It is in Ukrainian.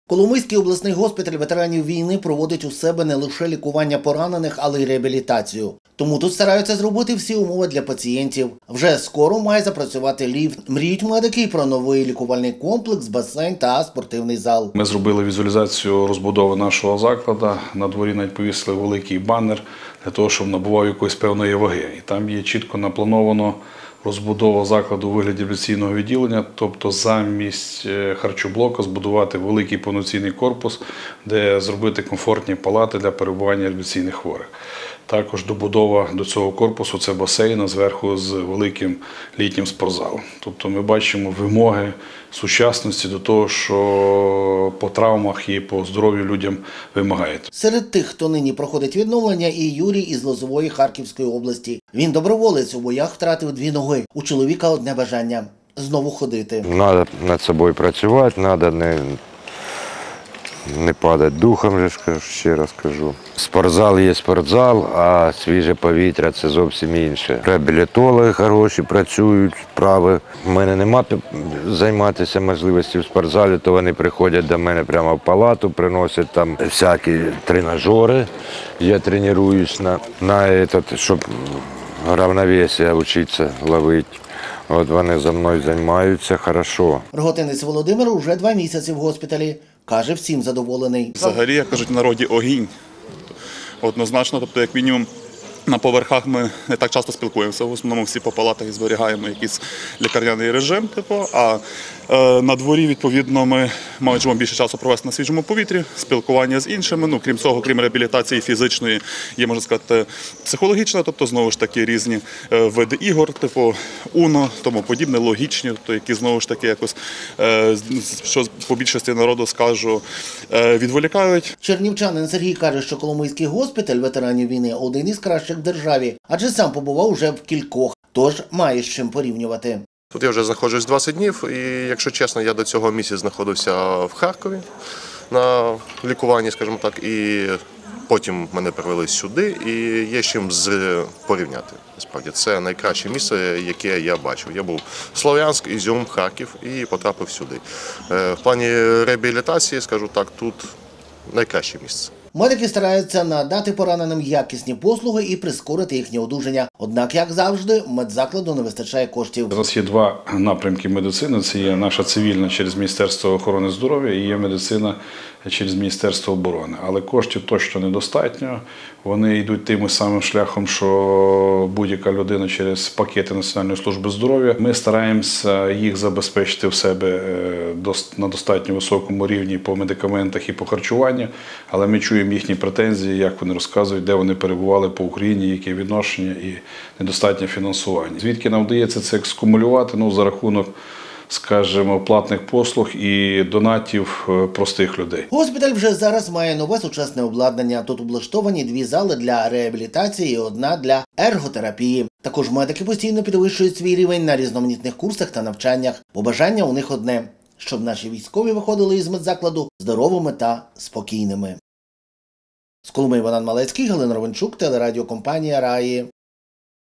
Коломийський обласний госпіталь ветеранів війни проводить у себе не лише лікування поранених, але й реабілітацію. Тому тут стараються зробити всі умови для пацієнтів. Вже скоро має запрацювати ліфт. Мріють медики й про новий лікувальний комплекс, басейн та спортивний зал. Ми зробили візуалізацію розбудови нашого закладу. На дворі навіть повісили великий банер для того, щоб набував якоїсь певної ваги. І там є чітко наплановано розбудова закладу у вигляді реабілітаційного відділення, тобто замість харчоблоку збудувати великий повноцінний корпус, де зробити комфортні палати для перебування реабілітаційних хворих. Також добудова до цього корпусу – це басейн, а зверху з великим літнім спортзалом. Тобто ми бачимо вимоги сучасності до того, що по травмах і по здоров'ю людям вимагають. Серед тих, хто нині проходить відновлення, і Юрій із Лозової Харківської області. Він доброволець, у боях втратив 2 ноги. У чоловіка одне бажання – знову ходити. Треба над собою працювати, треба не падати духом, ще раз кажу. Спортзал є спортзал, а свіже повітря – це зовсім інше. Реабілітологи хороші, працюють, вправи. У мене немає займатися можливості в спортзалі, то вони приходять до мене прямо в палату, приносять там всякі тренажери. Я тренуюсь щоб равновесие вчитися ловити. От вони за мною займаються хорошо. Роготинець Володимир уже 2 місяці в госпіталі. Каже, всім задоволений. Взагалі, як кажуть в народі, огінь. Однозначно, тобто, як мінімум, на поверхах ми не так часто спілкуємося. В основному всі по палатах і зберігаємо якийсь лікарняний режим. А на дворі, відповідно, ми можемо більше часу провести на свіжому повітрі, спілкування з іншими. Крім цього, крім реабілітації фізичної, є, можна сказати, психологічна, тобто, знову ж таки, різні види ігор, Уно, тому подібне, логічні, які, знову ж таки, якось, що по більшості народу, скажу, відволікають. Чернівчанин Сергій каже, що Коломийський госпіталь ветеранів війни – один із кращих в державі, адже сам побував уже в кількох, тож має з чим порівнювати. Тут я вже знаходжусь 20 днів і, якщо чесно, я до цього місяця знаходився в Харкові на лікуванні, скажімо так, і потім мене привели сюди і є з чим порівняти. Насправді, це найкраще місце, яке я бачив. Я був Слов'янськ, Ізюм, Харків і потрапив сюди. В плані реабілітації, скажу так, тут найкраще місце. Медики стараються надати пораненим якісні послуги і прискорити їхнє одужання. Однак, як завжди, медзакладу не вистачає коштів. У нас є 2 напрямки медицини. Це є наша цивільна через Міністерство охорони здоров'я і є медицина через Міністерство оборони. Але коштів точно недостатньо. Вони йдуть тим самим шляхом, що будь-яка людина через пакети Національної служби здоров'я. Ми стараємося їх забезпечити в себе на достатньо високому рівні по медикаментах і по харчуванню, але ми чуємо їхні претензії, як вони розказують, де вони перебували по Україні, яке відношення і недостатнє фінансування. Звідки нам вдається це скумулювати? За рахунок, скажімо, платних послуг і донатів простих людей. Госпіталь вже зараз має нове сучасне обладнання. Тут облаштовані 2 зали для реабілітації і 1 для ерготерапії. Також медики постійно підвищують свій рівень на різноманітних курсах та навчаннях, бо бажання у них одне – щоб наші військові виходили із медзакладу здоровими та спокійними. З Коломиї Богдан Малецький, Галина Ровенчук, телерадіокомпанія «Раї».